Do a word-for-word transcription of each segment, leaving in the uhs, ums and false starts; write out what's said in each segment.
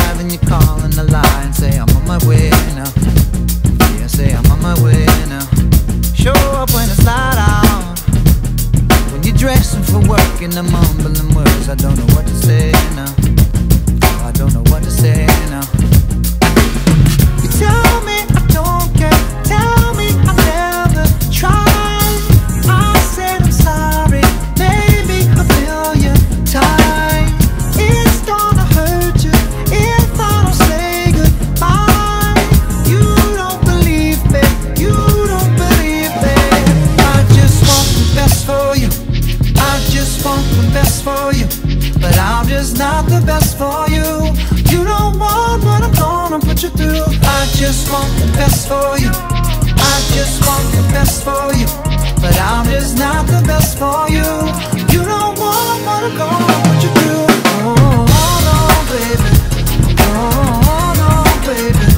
drive and you call on the line, say I'm on my way now. Yeah, say I'm on my way now. Show up when it's light out, when you're dressing for work and I'm mumbling words. I don't know what to say now. I don't know what to say now. You tell me I don't care, tell me I never tried. I said I'm sorry, maybe a million times. It's gonna hurt you if I don't say goodbye. You don't believe me, you don't believe me. I just want the best for you, I just want the best for you, but I'm just not the best for you. You don't want what I'm gonna put you through. I just want the best for you, I just want the best for you, but I'm just not the best for you. You don't want what I'm gonna put you through. Oh, oh no, baby. Oh, no, baby.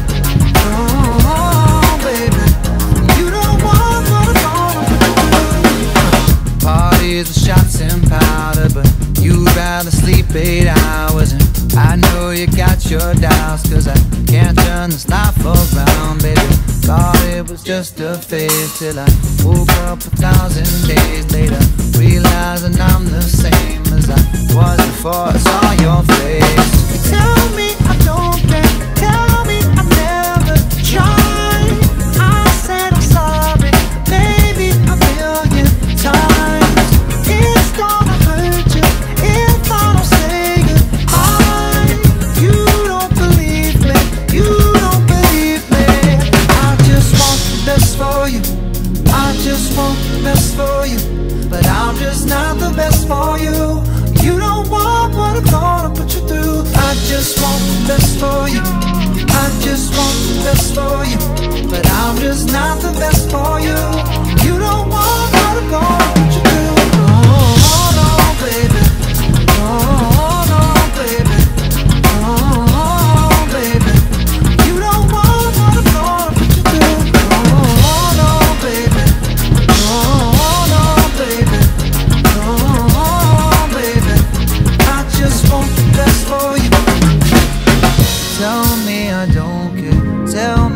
Oh, baby. You don't want what I'm gonna put you through. Parties and shots and powder, but you'd rather sleep eight hours. And I know you got your doubts, cause I can't turn this life around, baby. Thought it was just a phase till I woke up a thousand days later, realizing I'm the same as I was before I saw your face. You tell me I don't care, tell me I never tried. I said I'm sorry, maybe a million times. It's gonna hurt you if I don't say goodbye. You don't believe me, you don't believe me. I just want the best for you, I just want the best for you, but I'm just not the best for you. You don't want what I'm gonna put you through. I just want the best for you, I just want the best for you, but I'm just not the best for you. You don't want what I'm gonna put you through. Oh, no, baby. Oh, no, baby. Oh, baby. You don't want what I'm gonna put you through. Oh, no, baby. Oh, no, baby. Oh, baby. I just want the best for you. Tell me I don't care, tell